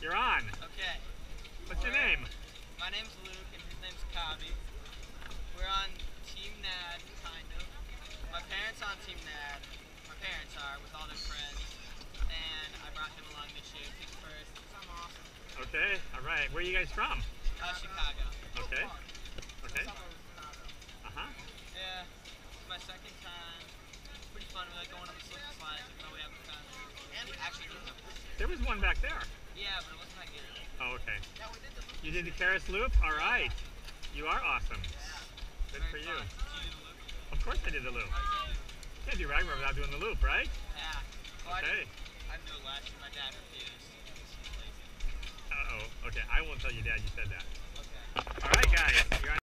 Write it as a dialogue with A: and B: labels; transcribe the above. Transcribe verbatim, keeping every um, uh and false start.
A: You're on.
B: Okay.
A: What's your name?
B: My name's Luke and his name's Cobby. We're on Team Nad, kind of. My parents are on Team Nad. My parents are, with all their friends. And I brought him along this year. He's first. I'm awesome.
A: Okay, alright. Where are you guys from?
B: Uh, Chicago.
A: Okay. Okay. Uh-huh.
B: Yeah. It's my second time. Pretty fun. We like going on the slip and slides, even though we haven't found it. And we actually do have it.
A: There was one back there.
B: Yeah, but it wasn't that good.
A: Oh, okay. You did the Karis loop? All right. You are awesome. Good for you.
B: Did you do the loop?
A: Of course I did the loop. Can't do Ragnar without doing the loop, right?
B: Yeah. Well,
A: Okay.
B: I didn't do it last year. My dad refused.
A: Uh-oh. Okay, I won't tell your dad you said that.
B: Okay.
A: All right, guys. You're on